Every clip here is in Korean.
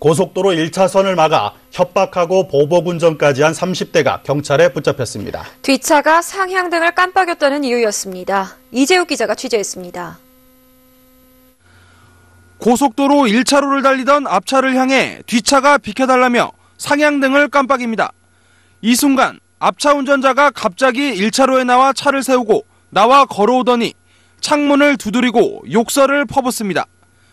고속도로 1차선을 막아 협박하고 보복운전까지 한 30대가 경찰에 붙잡혔습니다. 뒷차가 상향등을 깜빡였다는 이유였습니다. 이재욱 기자가 취재했습니다. 고속도로 1차로를 달리던 앞차를 향해 뒷차가 비켜달라며 상향등을 깜빡입니다. 이 순간 앞차 운전자가 갑자기 1차로에 나와 차를 세우고 나와 걸어오더니 창문을 두드리고 욕설을 퍼붓습니다.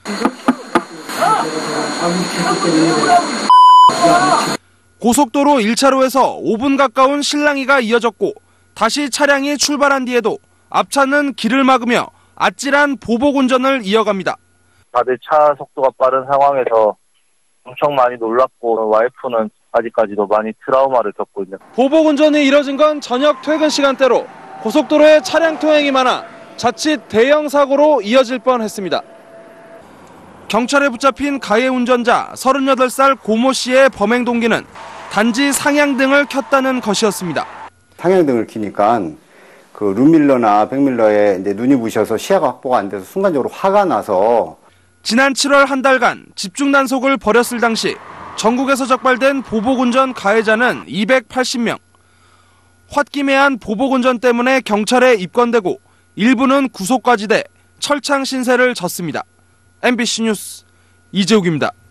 고속도로 1차로에서 5분 가까운 실랑이가 이어졌고 다시 차량이 출발한 뒤에도 앞차는 길을 막으며 아찔한 보복 운전을 이어갑니다. 다들 차 속도가 빠른 상황에서 엄청 많이 놀랐고 와이프는 아직까지도 많이 트라우마를 겪고 있는. 보복 운전이 이뤄진 건 저녁 퇴근 시간대로 고속도로에 차량 통행이 많아 자칫 대형 사고로 이어질 뻔했습니다. 경찰에 붙잡힌 가해 운전자 38살 고모 씨의 범행 동기는 단지 상향등을 켰다는 것이었습니다. 상향등을 켜니까 그 룸밀러나 백밀러에 이제 눈이 부셔서 시야가 확보가 안 돼서 순간적으로 화가 나서 지난 7월 한 달간 집중 단속을 벌였을 당시 전국에서 적발된 보복운전 가해자는 280명. 홧김에한 보복운전 때문에 경찰에 입건되고 일부는 구속까지 돼 철창 신세를 졌습니다. MBC 뉴스 이재욱입니다.